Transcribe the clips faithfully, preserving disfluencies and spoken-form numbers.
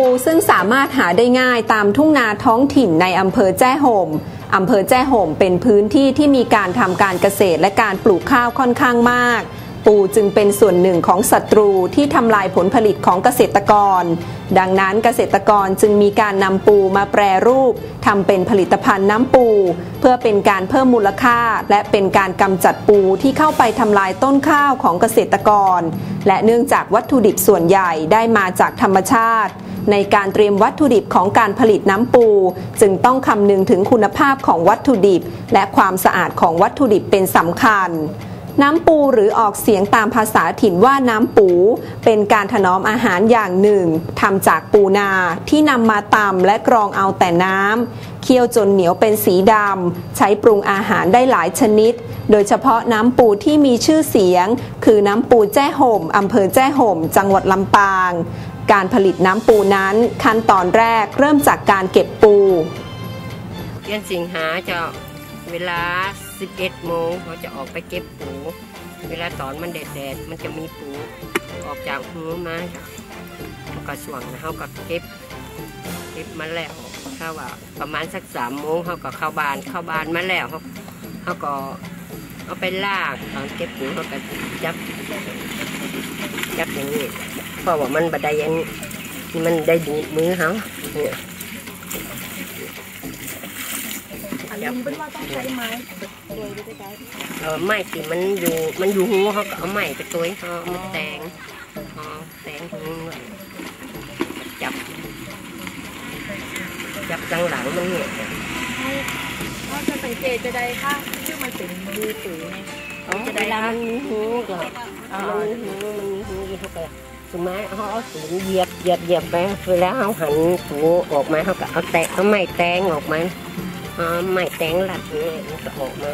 ซึ่งสามารถหาได้ง่ายตามทุ่งนาท้องถิ่นในอำเภอแจ้ห่มอำเภอแจ้ห่มเป็นพื้นที่ที่มีการทำการเกษตรและการปลูกข้าวค่อนข้างมากปูจึงเป็นส่วนหนึ่งของศัตรูที่ทำลายผลผลิตของเกษตรกรดังนั้นเกษตรกรจึงมีการนำปูมาแปรรูปทำเป็นผลิตภัณฑ์น้ำปูเพื่อเป็นการเพิ่มมูลค่าและเป็นการกำจัดปูที่เข้าไปทำลายต้นข้าวของเกษตรกรและเนื่องจากวัตถุดิบส่วนใหญ่ได้มาจากธรรมชาติในการเตรียมวัตถุดิบของการผลิตน้ำปูจึงต้องคำนึงถึงคุณภาพของวัตถุดิบและความสะอาดของวัตถุดิบเป็นสำคัญน้ำปูหรือออกเสียงตามภาษาถิ่นว่าน้ำปูเป็นการถนอมอาหารอย่างหนึ่งทำจากปูนาที่นำมาตำและกรองเอาแต่น้ำเคี่ยวจนเหนียวเป็นสีดำใช้ปรุงอาหารได้หลายชนิดโดยเฉพาะน้ำปูที่มีชื่อเสียงคือน้ำปูแจ้ห่มอำเภอแจ้ห่มจังหวัดลำปางการผลิตน้ำปูนั้นขั้นตอนแรกเริ่มจากการเก็บปูเดือนสิงหาจะเวลาสิบเอ็ดโมงเขาจะออกไปเก็บปูเวลาตอนมันแดดๆมันจะมีปูออกจากหูมาค่ะเขาก็ส่วงนะเขาก็เก็บเก็บมาแล้วถ้าว่าประมาณสักสามโมงเขาก็เข้าบานเข้าบานมาแล้วเขาเขาก็เอาไปล่างตอนเก็บปูเขาก็จับจับอย่างนี้เพราะว่ามันบัดได้ยังมันได้ดูมือเขาเนี่ยอันนี้เป็นว่าต้องใช้ไม้ตัวไปใช้เออไม้ที่มันอยู่มันอยู่หูเขาก็เอาไม้ไปตัวเขามันแตงเขาแตงหูจับจับจังหลังมันเนี่ยเขาจะสังเกตจะได้ค่ะชื่อมันเป็นมือถือไงเขาจะได้มันมีหูก่อนมันมีหูมันมีหูที่เขาไปสมัยเขาเอาสูงเหยียบเหยียบเหยียบไปเวลาเขาหันหูออกมาเขาก็เอาแตะเอาไม้แตงออกมาไม่แตงหลัดนี่มันจะออกมา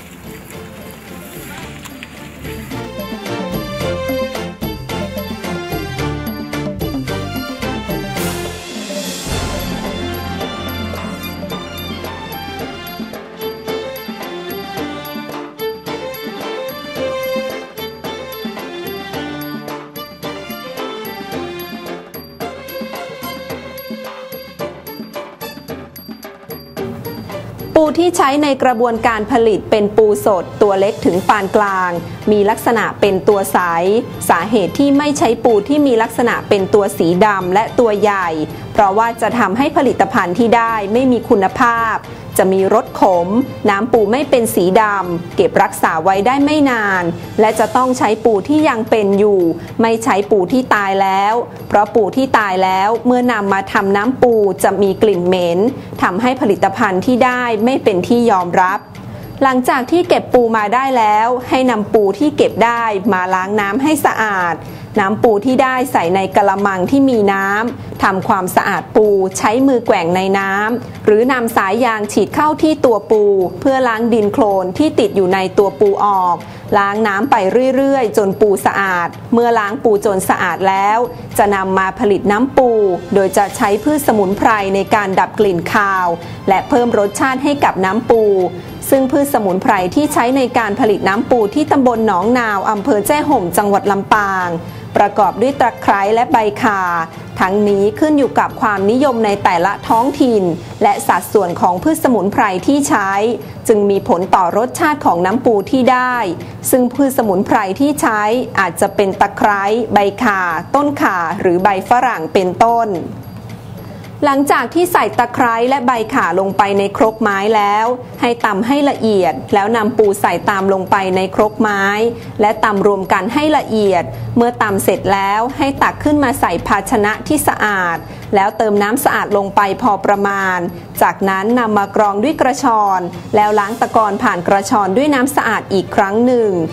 ปูที่ใช้ในกระบวนการผลิตเป็นปูสดตัวเล็กถึงปานกลางมีลักษณะเป็นตัวใสสาเหตุที่ไม่ใช้ปูที่มีลักษณะเป็นตัวสีดำและตัวใหญ่เพราะว่าจะทำให้ผลิตภัณฑ์ที่ได้ไม่มีคุณภาพจะมีรสขมน้ำปูไม่เป็นสีดำเก็บรักษาไว้ได้ไม่นานและจะต้องใช้ปูที่ยังเป็นอยู่ไม่ใช้ปูที่ตายแล้วเพราะปูที่ตายแล้วเมื่อนำมาทำน้ำปูจะมีกลิ่นเหม็นทำให้ผลิตภัณฑ์ที่ได้ไม่เป็นที่ยอมรับหลังจากที่เก็บปูมาได้แล้วให้นำปูที่เก็บได้มาล้างน้ำให้สะอาดน้ำปูที่ได้ใส่ในกะละมังที่มีน้ำทำความสะอาดปูใช้มือแกว่งในน้ำหรือนำสายยางฉีดเข้าที่ตัวปูเพื่อล้างดินโคลนที่ติดอยู่ในตัวปูออกล้างน้ำไปเรื่อยๆจนปูสะอาดเมื่อล้างปูจนสะอาดแล้วจะนำมาผลิตน้ำปูโดยจะใช้พืชสมุนไพรในการดับกลิ่นคาวและเพิ่มรสชาติให้กับน้ำปูซึ่งพืชสมุนไพรที่ใช้ในการผลิตน้ำปูที่ตำบลหนองนาวอำเภอแจ้ห่มจังหวัดลำปางประกอบด้วยตะไคร้และใบข่าทั้งนี้ขึ้นอยู่กับความนิยมในแต่ละท้องถิ่นและสัดส่วนของพืชสมุนไพรที่ใช้จึงมีผลต่อรสชาติของน้ำปูที่ได้ซึ่งพืชสมุนไพรที่ใช้อาจจะเป็นตะไคร้ใบข่าต้นข่าหรือใบฝรั่งเป็นต้นหลังจากที่ใส่ตะไคร้และใบข่าลงไปในครกไม้แล้วให้ตำให้ละเอียดแล้วนำปูใส่ตามลงไปในครกไม้และตำรวมกันให้ละเอียดเมื่อตำเสร็จแล้วให้ตักขึ้นมาใส่ภาชนะที่สะอาดแล้วเติมน้ำสะอาดลงไปพอประมาณจากนั้นนำมากรองด้วยกระชอนแล้วล้างตะกอนผ่านกระชอนด้วยน้ำสะอาดอีกครั้งหนึ่ง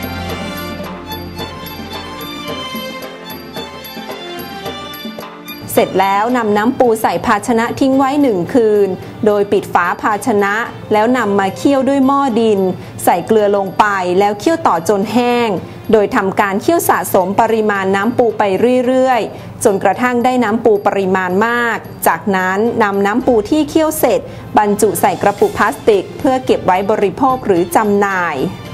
สสร็จแล้วนำน้ำปูใส่ภาชนะทิ้งไว้หนึ่งคืนโดยปิดฝาภาชนะแล้วนำมาเคี่ยวด้วยหม้อดินใส่เกลือลงไปแล้วเคี่ยวต่อจนแห้งโดยทำการเคี่ยวสะสมปริมาณน้ำปูไปเรื่อยๆจนกระทั่งได้น้ำปูปริมาณมากจากนั้นนำน้ำปูที่เคี่ยวเสร็จบรรจุใส่กระปุกพลาสติกเพื่อเก็บไว้บริโภคหรือจำหน่าย